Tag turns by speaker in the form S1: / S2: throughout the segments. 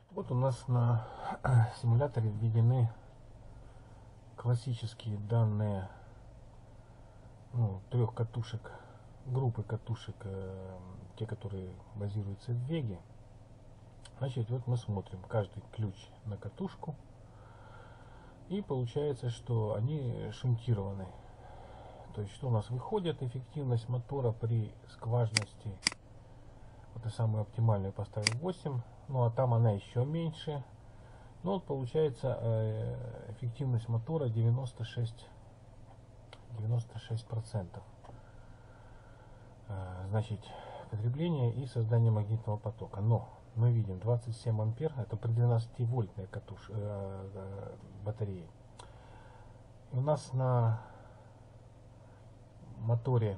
S1: Вот у нас на симуляторе введены классические данные, трех катушек, группы катушек, те, которые базируются в Веге. Значит, вот мы смотрим каждый ключ на катушку, и получается, что они шунтированы. То есть, что у нас выходит: эффективность мотора при скважности, вот и самую оптимальную поставил 8, ну а там она еще меньше. Ну вот получается эффективность мотора 96%. Значит, потребление и создание магнитного потока. Но мы видим 27 ампер, это при 12-вольтной батарее. И у нас на моторе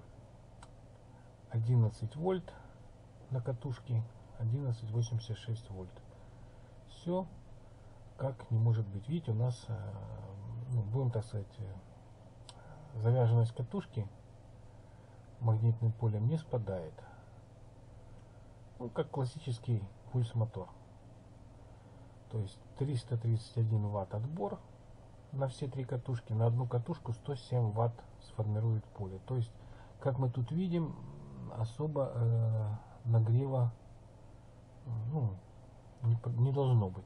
S1: 11 вольт на катушке, 11,86 вольт. Все как не может быть. Видите, у нас, будем так сказать, завязанность катушки магнитным полем не спадает. Ну, как классический пульс-мотор. То есть 331 ватт отбор на все три катушки. На одну катушку 107 ватт сформирует поле. То есть, как мы тут видим, особо нагрева не должно быть.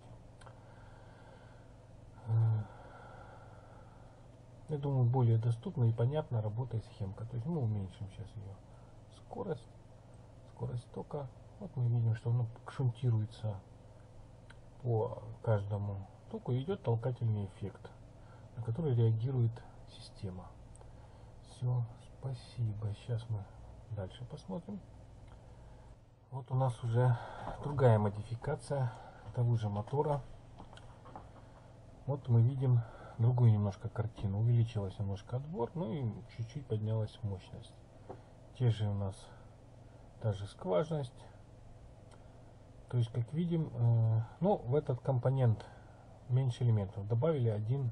S1: Я думаю, более доступна и понятно работает схемка. То есть мы уменьшим сейчас ее скорость тока. Вот мы видим, что оно шунтируется по каждому току, и идет толкательный эффект, на который реагирует система. Все, спасибо. Сейчас мы дальше посмотрим. Вот у нас уже другая модификация того же мотора. Вот мы видим другую немножко картину. Увеличилась немножко отбор, ну и чуть-чуть поднялась мощность. Те же у нас та же скважность. То есть, как видим, в этот компонент меньше элементов. Добавили один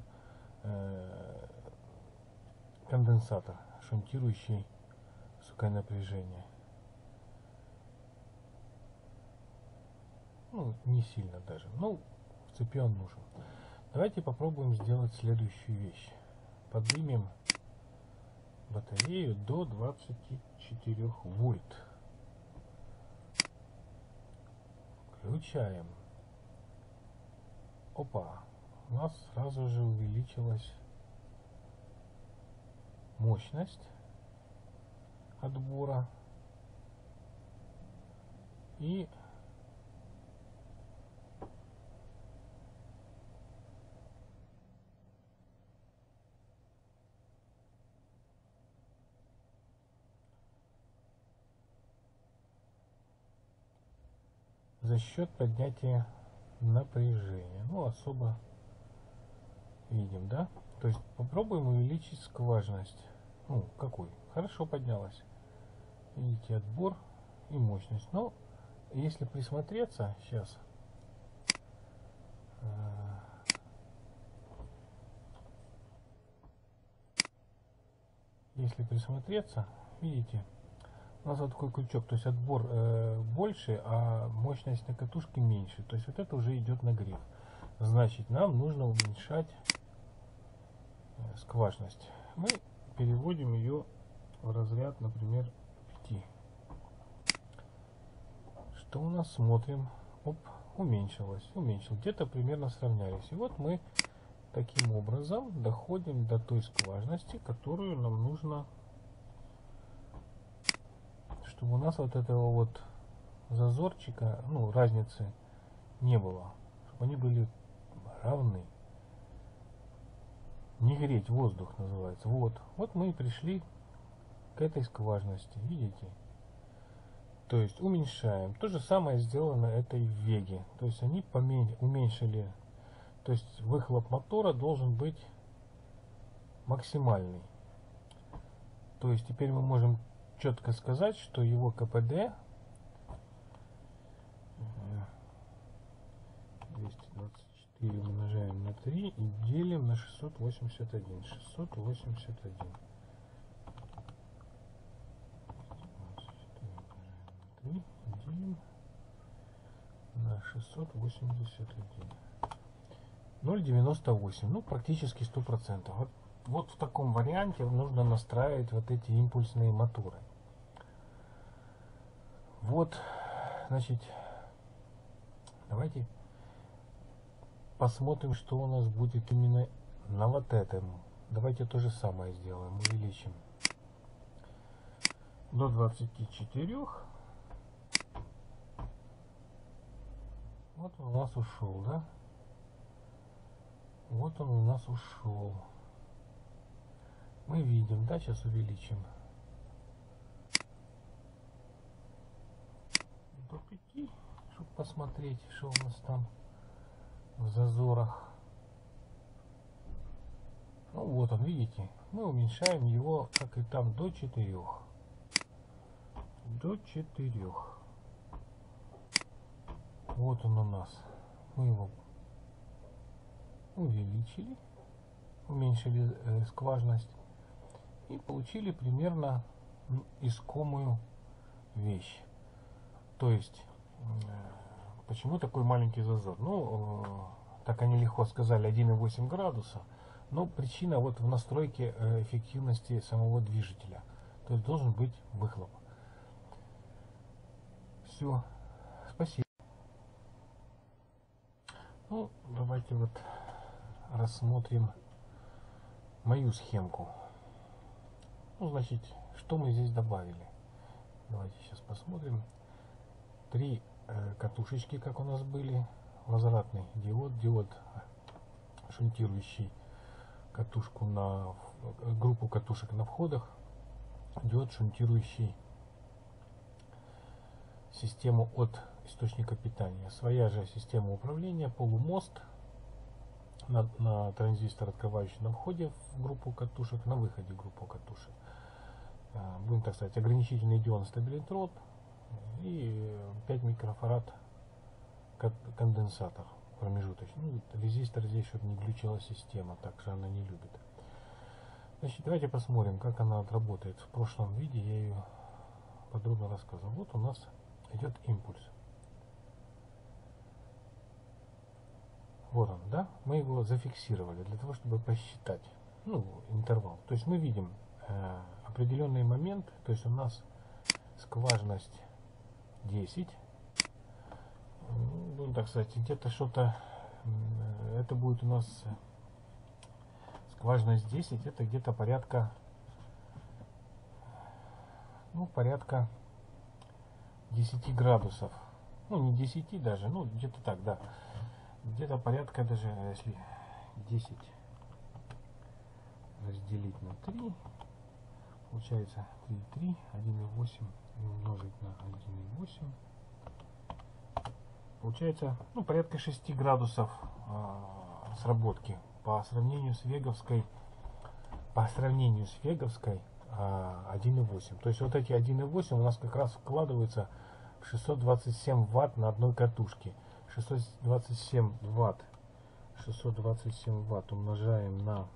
S1: конденсатор, шунтирующий высокое напряжение. Не сильно даже. В цепи он нужен. Давайте попробуем сделать следующую вещь. Поднимем батарею до 24 вольт. Включаем. Опа! У нас сразу же увеличилась мощность отбора. И за счет поднятия напряжения. Особо видим, да? То есть попробуем увеличить скважность. Какой? Хорошо поднялась. Видите, отбор и мощность. Но если присмотреться, сейчас видите, у нас вот такой крючок, то есть отбор больше, а мощность на катушке меньше. То есть вот это уже идет нагрев. Значит, нам нужно уменьшать скважность. Мы переводим ее в разряд, например, 5. Что у нас? Смотрим. Оп, уменьшилось. Где-то примерно сравнялись. И вот мы таким образом доходим до той скважности, которую нам нужно, чтобы у нас вот этого вот зазорчика, разницы не было, чтобы они были равны. Не греть воздух называется. Вот мы и пришли к этой скважности, видите? То есть уменьшаем. То же самое сделано это и в Веге. То есть они уменьшили. То есть выхлоп мотора должен быть максимальный. То есть теперь мы можем четко сказать, что его КПД 224 умножаем на 3 и делим на 681. 681. Делим на 681. 0,98. Ну, практически 100%. Вот в таком варианте нужно настраивать вот эти импульсные моторы. Вот, значит, давайте посмотрим, что у нас будет именно на вот этом. Давайте то же самое сделаем. Увеличим до 24. Вот он у нас ушел, да? Вот он у нас ушел. Мы видим, да, сейчас увеличим до 5, чтобы посмотреть, что у нас там в зазорах. Ну вот он, видите, мы уменьшаем его, как и там, до 4. До 4. Вот он у нас. Мы его увеличили, уменьшили скважность и получили примерно искомую вещь. То есть, почему такой маленький зазор? Ну, так они легко сказали, 1,8 градуса. Но причина вот в настройке эффективности самого движителя. То есть должен быть выхлоп. Все. Спасибо. Ну, давайте вот рассмотрим мою схемку. Ну, значит, что мы здесь добавили? Давайте сейчас посмотрим. 3 катушечки, как у нас были. Возвратный диод шунтирующий катушку на группу катушек на входах, диод шунтирующий систему от источника питания. Своя же система управления, полумост на транзистор, открывающий на входе в группу катушек, на выходе в группу катушек. Будем так сказать, ограничительный диод стабилитроп и 5 микрофарад конденсатор промежуточный. Ну, резистор здесь, чтобы не глючила система, так же она не любит. Значит, давайте посмотрим, как она отработает. В прошлом видео я ее подробно рассказывал. Вот у нас идет импульс. Вот он, да? Мы его зафиксировали для того, чтобы посчитать, ну, интервал. То есть мы видим определенный момент, то есть у нас скважность 10. Ну, так сказать, где-то что-то, это будет у нас скважность 10, это где-то порядка, ну, порядка 10 градусов. Ну, не 10 даже, ну, где-то так, да. Где-то порядка даже, если 10 разделить на 3, получается 3,3, 1,8 умножить на 1,8. Получается, ну, порядка 6 градусов сработки по сравнению с веговской 1,8. То есть вот эти 1,8 у нас как раз вкладываются в 627 ватт на одной катушке. 627 ватт умножаем на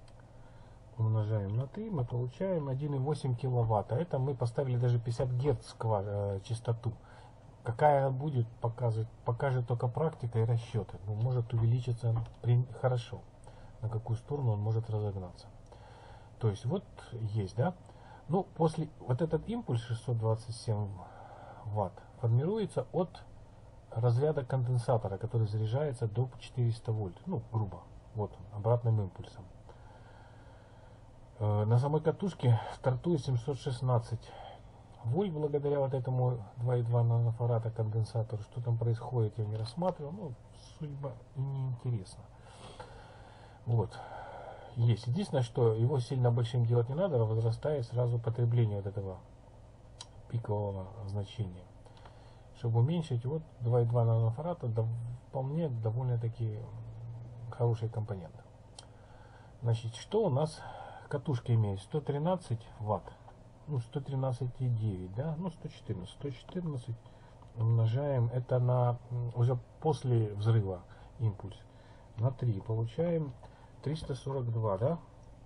S1: 3, мы получаем 1,8 киловатт. А это мы поставили даже 50 герц частоту. Какая будет, покажет только практика и расчеты. Но может увеличиться хорошо. На какую сторону он может разогнаться. То есть вот есть, да? Ну, после вот этот импульс 627 ватт формируется от разряда конденсатора, который заряжается до 400 вольт. Ну, грубо. Вот он, обратным импульсом. На самой катушке стартует 716 вольт благодаря вот этому 2,2 нанофарада конденсатору. Что там происходит, я не рассматривал. Ну, судьба и не интересно. Вот. Есть. Единственное, что его сильно большим делать не надо, возрастает сразу потребление вот этого пикового значения. Чтобы уменьшить, вот 2,2 нанофарада вполне довольно-таки хороший компонент. Значит, что у нас катушка имеет? 113 ватт. Ну, 113,9, да? Ну, 114. 114 умножаем, это на уже после взрыва импульс. На 3 получаем 342, да?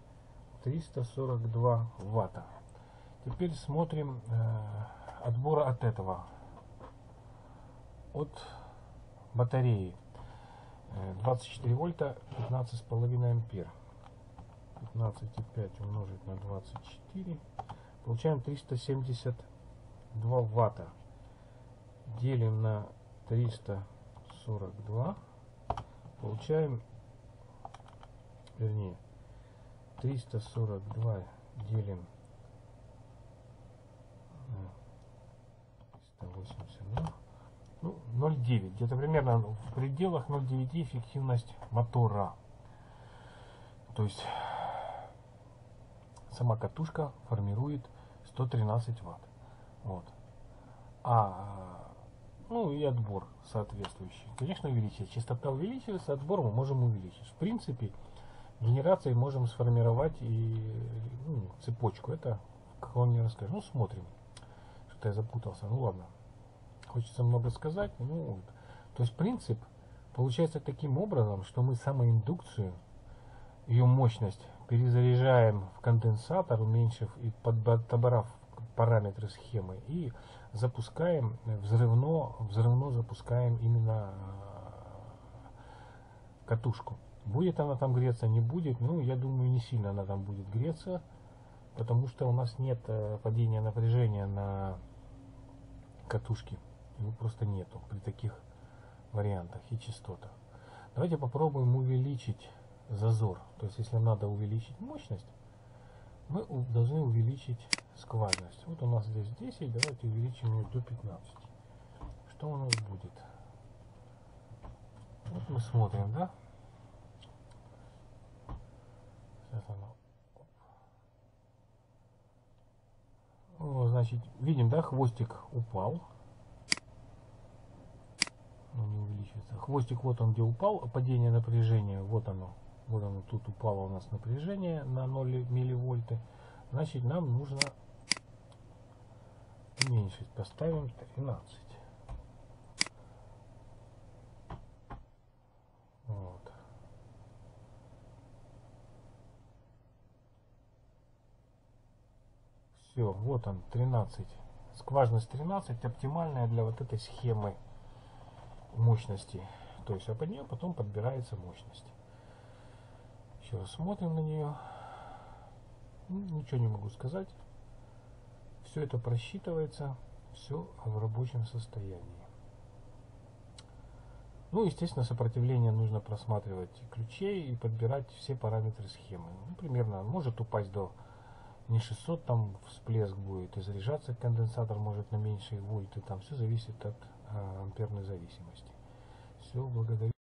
S1: 342 ватта. Теперь смотрим отбора от этого. От батареи 24 вольта 15,5 ампер. 15,5 умножить на 24. Получаем 372 ватта. Делим на 342. Получаем, вернее, 342 делим на 382. Ну, 0,9. Где-то примерно в пределах 0,9 эффективность мотора. То есть сама катушка формирует 113 ватт. Вот. Ну и отбор соответствующий. Конечно, увеличить. Частота увеличивается, отбор мы можем увеличить. В принципе, генерацией можем сформировать и цепочку. Это, как он мне расскажет. Ну, смотрим. Что-то я запутался. Ну ладно. Хочется много сказать. Ну, то есть принцип получается таким образом, что мы самоиндукцию, ее мощность перезаряжаем в конденсатор, уменьшив и подобрав параметры схемы, и запускаем взрывно запускаем именно катушку. Будет она там греться, не будет, ну я думаю, не сильно она там будет греться, потому что у нас нет падения напряжения на катушке, его просто нету при таких вариантах и частотах. Давайте попробуем увеличить зазор. То есть если надо увеличить мощность, мы должны увеличить скважность. Вот у нас здесь 10, давайте увеличим ее до 15. Что у нас будет? Вот мы смотрим, да? Сейчас оно. Ну, значит, видим, да, хвостик упал. Он не увеличивается. Хвостик вот он где упал, падение напряжения, вот оно, тут упало у нас напряжение на 0 милливольты. Значит, нам нужно уменьшить. Поставим 13. Вот. Все, вот он 13. Скважность 13 оптимальная для вот этой схемы мощности. То есть, а под нее потом подбирается мощность. Еще раз смотрим на нее. Ничего не могу сказать. Все это просчитывается, все в рабочем состоянии. Ну, естественно, сопротивление нужно просматривать ключей и подбирать все параметры схемы. Ну, примерно может упасть до не 600, там всплеск будет, и заряжаться конденсатор может на меньшие вольты. Там все зависит от амперной зависимости. Все, благодарю.